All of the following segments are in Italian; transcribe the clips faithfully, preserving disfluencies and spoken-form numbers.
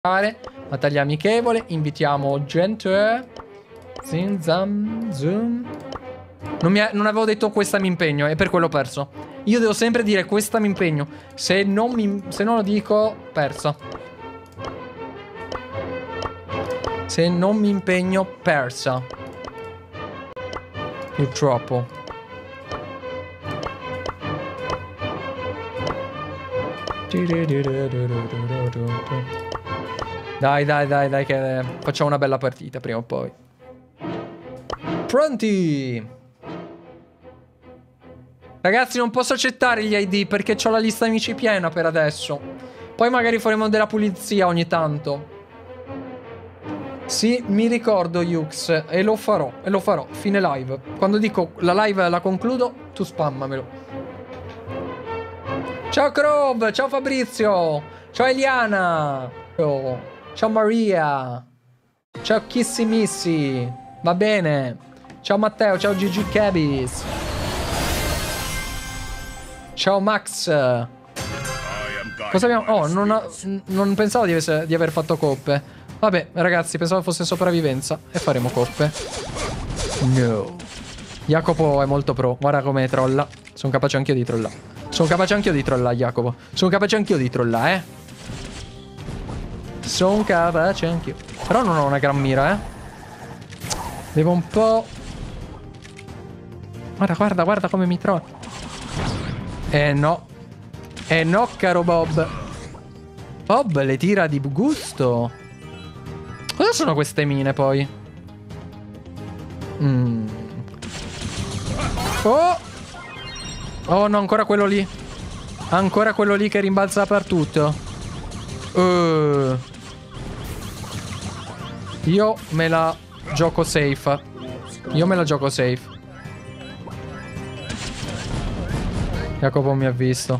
Battaglia amichevole. Invitiamo gente. Zin, zam, zoom. Non, mi ha, non avevo detto questa mi impegno. E per quello ho perso. Io devo sempre dire questa mi impegno. Se non, mi, se non lo dico, perso. Se non mi impegno, persa. Purtroppo. Dai, dai, dai, dai, che facciamo una bella partita prima o poi. Pronti? Ragazzi, non posso accettare gli I D perché ho la lista amici piena per adesso. Poi magari faremo della pulizia ogni tanto. Sì, mi ricordo, Yux, e lo farò, e lo farò, fine live. Quando dico la live la concludo, tu spammamelo. Ciao Crow, ciao Fabrizio, ciao Eliana, oh, ciao Maria, ciao Kissy Missy, va bene, ciao Matteo, ciao Gigi Cabis, ciao Max. Cosa abbiamo? Oh, non, ho, non pensavo di, essere, di aver fatto coppe. Vabbè, ragazzi, pensavo fosse sopravvivenza. E faremo coppe. No. Jacopo è molto pro. Guarda come trolla. Sono capace anch'io di trollare. Sono capace anch'io di trollare, Jacopo. Sono capace anch'io di trollare, eh. Sono capace anch'io. Però non ho una gran mira, eh. Devo un po'... Guarda, guarda, guarda come mi trovo. Eh no. Eh no, caro Bob. Bob le tira di gusto. Cosa sono queste mine poi? Mm. Oh! Oh no, ancora quello lì. Ancora quello lì che rimbalza dappertutto. Uh. Io me la gioco safe. Io me la gioco safe. Jacopo mi ha visto.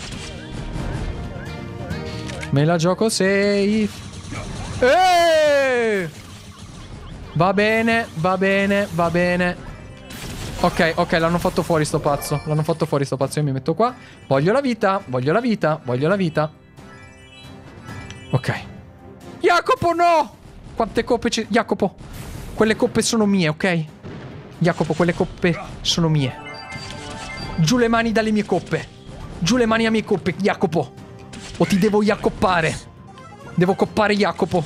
Me la gioco safe. Eeeh! Va bene, va bene, va bene. Ok, ok, l'hanno fatto fuori sto pazzo. L'hanno fatto fuori sto pazzo. Io mi metto qua. Voglio la vita, voglio la vita, voglio la vita. Ok. Jacopo, no! Quante coppe ci... Jacopo, quelle coppe sono mie, ok? Jacopo, quelle coppe sono mie. Giù le mani dalle mie coppe. Giù le mani a mie coppe, Jacopo. O ti devo jacoppare. Devo coppare Jacopo.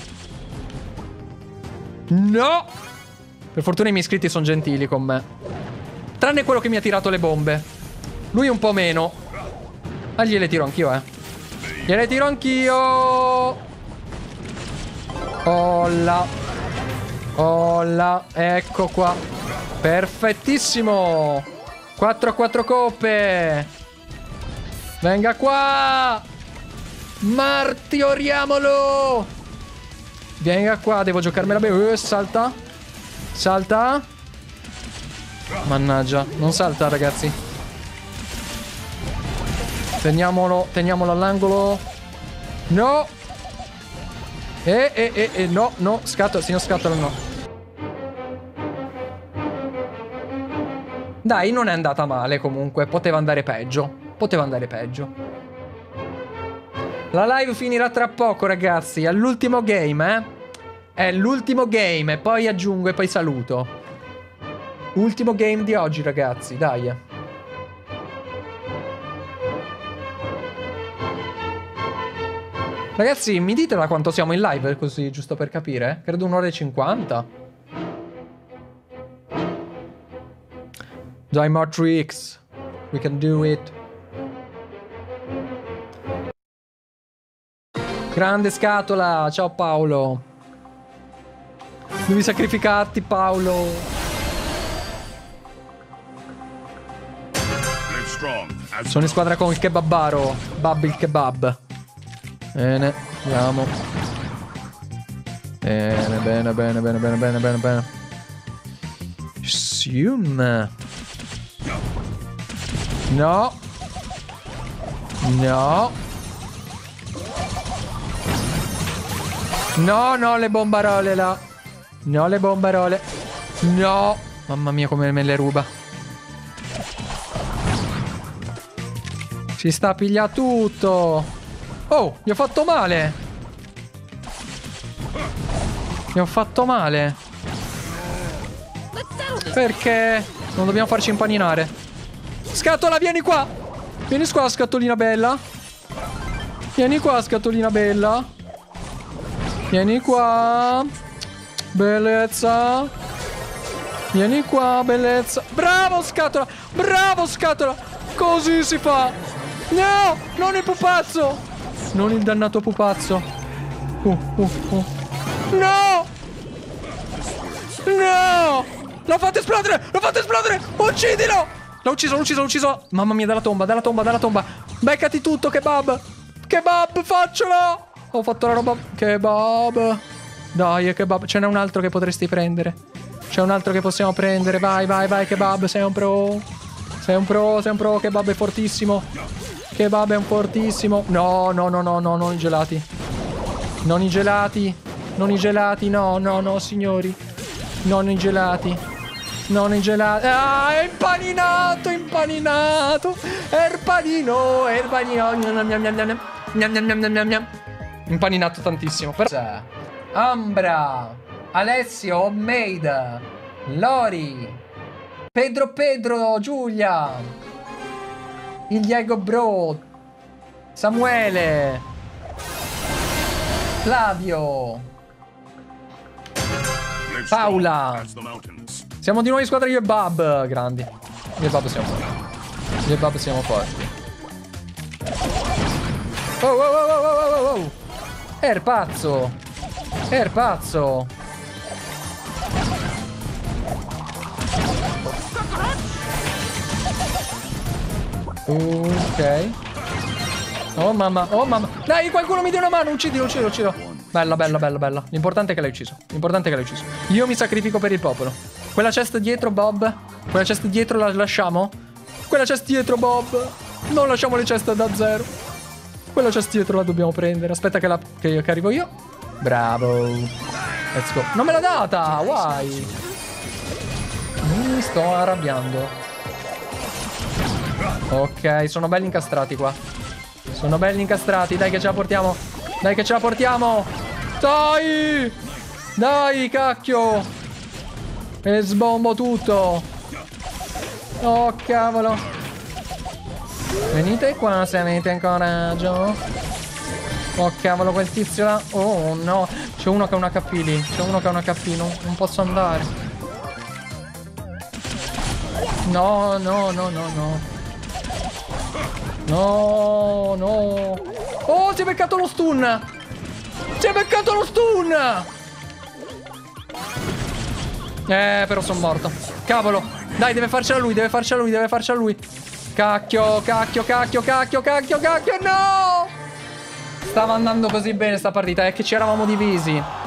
No! Per fortuna i miei iscritti sono gentili con me. Tranne quello che mi ha tirato le bombe. Lui un po' meno. Ah, gliele tiro anch'io, eh. Gliele tiro anch'io. Olla. Olla. Ecco qua. Perfettissimo. quattro a quattro coppe. Venga qua. Martioriamolo. Venga qua, devo giocarmela bene. Uh, salta. Salta. Mannaggia, non salta, ragazzi. Teniamolo, teniamolo all'angolo. No. E, e, e, e, no, no, scatola, signor Scatola, no. Dai, non è andata male comunque. Poteva andare peggio. Poteva andare peggio. La live finirà tra poco, ragazzi. È l'ultimo game, eh. È l'ultimo game. E poi aggiungo e poi saluto. Ultimo game di oggi, ragazzi. Dai. Ragazzi, mi dite da quanto siamo in live, così, giusto per capire? Credo un'ora e cinquanta. Dai, Matrix. We can do it. Grande Scatola, ciao Paolo. Devi sacrificarti, Paolo. Sono in squadra con il kebabbaro. Bab il kebab. Bene, andiamo. Bene, bene, bene, bene, bene, bene, bene, bene. Sium. No. No. No, no, le bombarole là. No, le bombarole. No. Mamma mia, come me le ruba. Si sta a pigliare tutto. Oh, gli ho fatto male. Mi ho fatto male. Perché? Non dobbiamo farci impaninare. Scatola, vieni qua. Vieni qua, scatolina bella. Vieni qua, scatolina bella. Vieni qua. Bellezza. Vieni qua, bellezza. Bravo, scatola. Bravo, scatola. Così si fa. No, non il pupazzo. Non il dannato pupazzo. Uh, uh, uh. No. No. L'ho fatto esplodere. L'ho fatto esplodere. Uccidilo. L'ho ucciso, l'ho ucciso, l'ho ucciso. Mamma mia, dalla tomba, dalla tomba, dalla tomba. Beccati tutto, kebab. Kebab, faccela. Ho fatto la roba. Kebab. Dai, kebab. Ce n'è un altro che potresti prendere. C'è un altro che possiamo prendere. Vai, vai, vai, kebab. Sei un pro. Sei un pro, sei un pro. Kebab è fortissimo. Kebab è un fortissimo. No, no, no, no, no, non i gelati. Non i gelati. Non i gelati, no, no, no, signori. Non i gelati. Non i gelati. Ah, è impaninato, impaninato. Erpanino, erpanino. Impaninato tantissimo. Però... Ambra, Alessio, Homemade, Lori, Pedro Pedro, Giulia, il Diego Bro, Samuele, Flavio, Paola. Siamo di nuovo in squadra io e Bab. Grandi. Io e Bab siamo forti. Io e Bab siamo forti. Oh, oh, oh, oh, oh, oh, oh. Er pazzo. Er pazzo. Ok. Oh mamma, oh mamma. Dai, qualcuno mi dia una mano. Uccidilo, uccidilo, uccidilo. Bella, bella, bella, bella. L'importante è che l'hai ucciso. L'importante è che l'hai ucciso. Io mi sacrifico per il popolo. Quella chest dietro, Bob. Quella chest dietro la lasciamo? Quella chest dietro, Bob. Non lasciamo le chest da zero. Quella chest dietro la dobbiamo prendere. Aspetta che, la, che, che arrivo io. Bravo. Let's go. Non me l'ha data. Why? Mi sto arrabbiando. Ok, sono belli incastrati qua. Sono belli incastrati. Dai che ce la portiamo. Dai che ce la portiamo. Dai. Dai, cacchio. E sbombo tutto. Oh, cavolo. Venite qua se avete coraggio. Oh, cavolo, quel tizio là. Oh, no. C'è uno che ha un H P lì. C'è uno che ha un H P. Non, non posso andare. No, no, no, no, no. No, no. Oh, si è beccato lo stun. Si è beccato lo stun. Eh, però sono morto. Cavolo. Dai, deve farcela lui, deve farcela lui, deve farcela lui. Cacchio, cacchio, cacchio, cacchio, cacchio, cacchio, no! Stava andando così bene sta partita, è che ci eravamo divisi.